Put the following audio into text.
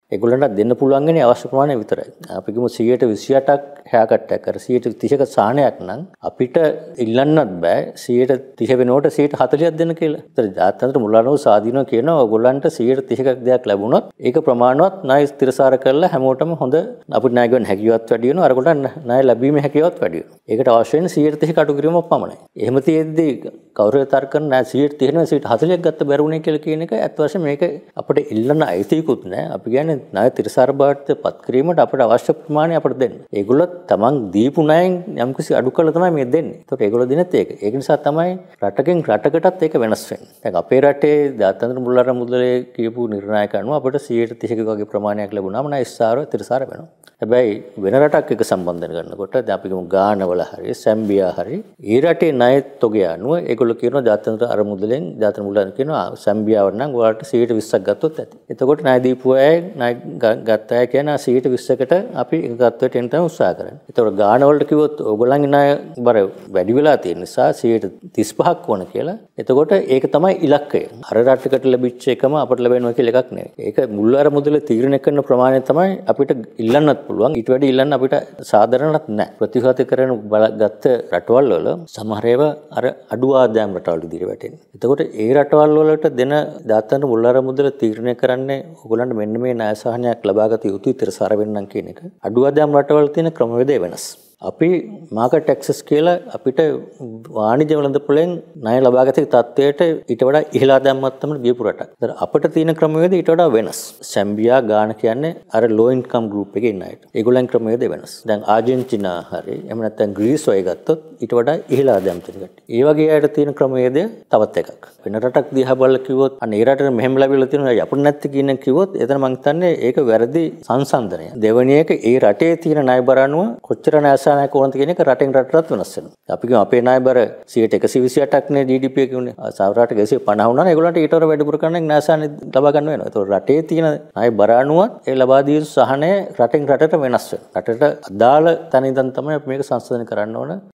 ඒගොල්ලන්ට දෙන්න පුළුවන්න්නේ අවශ්‍ය ප්‍රමාණය විතරයි. අපි කියමු 128ක් haircut එකක් කර 130ක සාහනයක් නම් අපිට ඉල්ලන්නත් බෑ 130 වෙනකොට 140ක් දෙන්න කියලා. ඒතර ජාත්‍යන්තර මුල්ලාරම සාධිනව කියනවා ඔයගොල්ලන්ට 130ක දෙයක් ලැබුණොත් ඒක ප්‍රමාණවත් ණය ස්ථිරසාර කරලා හැමෝටම හොඳ අපිට ණය ගන්න හැකියාවක් වැඩි වෙනවා. අරගොල්ලන් ණය ලැබීමේ හැකියාවක් වැඩි වෙනවා. ඒකට අවශ්‍ය වෙන්නේ 130ක අඩු කිරීමක් පමණයි. එහෙම තියෙද්දි කවුරු තර්ක කරන ණය 130 140ක් ගත්ත බැරුණේ කියලා කියන එක ඇත්ත වශයෙන්ම මේක අපිට ඉල්ලන්න අයිතියකුත් නෑ. අපි කියන්නේ ණය තිරසාර බවට පත් කිරීමට අපිට අවශ්‍ය ප්‍රමාණය අපිට දෙන්න. ඒගොල්ලෝ තමන් දීපු ණයෙන් යම්කිසි අඩු කළා තමයි මේ දෙන්නේ. ඒකට ඒගොල්ලෝ දෙනෙත් ඒක. ඒක නිසා තමයි රටකින් රටකටත් ඒක වෙනස් වෙන්නේ. දැන් අපේ රටේ ජාත්‍යන්තර මුල්ලාරම් මුදලේ කියපු නිර්ණායක අනුව අපිට 130ක වගේ ප්‍රමාණයක් ලැබුණාම ණය තිරසාර වෙනවා. හැබැයි වෙන රටක් එක සම්බන්ධන කරනකොට දැන් අපි කියමු ගානවල හරි සැම්බියා හරි ඒ රටේ ණය තොගය අනුව ඒගොල්ලෝ කියනවා ජාත්‍යන්තර අර මුදලෙන් ජාත්‍යන්තර මුල්ලාරම් කියනවා සැම්බියාවට නම් ඔයාලට 120ක් ගත්තොත් ඇති. එතකොට ණය දීපු අය ණය ගත්ත අය කියන 120කට අපි එක තත්ත්වයට එන්න තමයි උත්සාහ කරන්නේ. එතකොට ගාන වලට කිව්වොත් ඕගොල්ලන්ගේ ණය බර වැඩි වෙලා තියෙන නිසා 135ක් වුණ කියලා. එතකොට ඒක තමයි ඉලක්කය. අර රටකට ලැබිච්ච එකම අපිට ලැබෙනවා කියලා එකක් නෙවෙයි. ඒක මුල්ලාර මුදල තීරණය කරන ප්‍රමාණය තමයි අපිට ඉල්ලන්නත් පුළුවන්. ඊට වැඩි ඉල්ලන්න අපිට සාධාරණත් නැහැ. ප්‍රතිඝාත කරන ගත්ත රටවල් වල සමහර ඒවා අර අඩු ආදායම් රටවල් විදිහට වැටෙනවා. එතකොට ඒ රටවල් වලට දෙන ජාත්‍යන්තර මුල්ලාර මුදල තීරණය කරන්නේ ඕගොල්ලන්ට මෙන්න මේ ණය සහනයක් ලබාගත යුතුයි තිරසාර වෙන්නම් කියන එක. අඩු ආදායම් රටවල තියෙන ක්‍රමවේදය වෙනස්. අපි මාකට් ඇක්සස් කියලා අපිට වාණිජ්‍ය වෙළඳපොළෙන් ණය ලබාගත තත්ත්වයට ඊට වඩා ඉහළ ආදායම් මට්ටමකට ගියපු රටක්. ඒතර අපිට තියෙන ක්‍රමවේද ඊට වඩා වෙනස්. සැම්බියා ගාන කියන්නේ අර ලෝ ඉන්කම් ගෲප් එකේ ඉන්න අයට. ඒගොල්ලන් ක්‍රමවේද වෙනස්. දැන් ආජෙන්ටිනා හරි එහෙම නැත්නම් ග්‍රීස් වගේ ගත්තොත් ඊට වඩා ඉහළ ආදායම් තියෙන කට්ටිය. ඒ වගේ අයට තියෙන ක්‍රමවේදය තවත් එකක්. වෙන රටක් දිහා බලලා කිව්වොත් අනේ ඒ රටට මෙහෙම ලැබිලා තියෙනවා අපිට නැති කියන කිව්වොත් එතන මං හිතන්නේ ඒක වැරදි සංසන්දනය. දෙවෙනි එක ඒ රටේ තියෙන ණය බර අනුව කොච්චර ණය කොහොමද කියන එක රටෙන් රටට වෙනස් වෙනවා. අපි කියමු අපේ ණය බර 128ක් නේ GDP එක උනේ. සමහර රටක 150 වුණා නම් ඒගොල්ලන්ට ඊට වඩා වැඩිපුර කරන්න ණයසහන ලබා ගන්න වෙනවා. ඒතකොට රටේ තියෙන ණය බර අනුවත් ඒ ලබා දී සහනය රටෙන් රටට වෙනස් වෙනවා. රටට අදාළ තැන ඉඳන් තමයි අපි මේක සංශෝධනය කරන්න ඕන.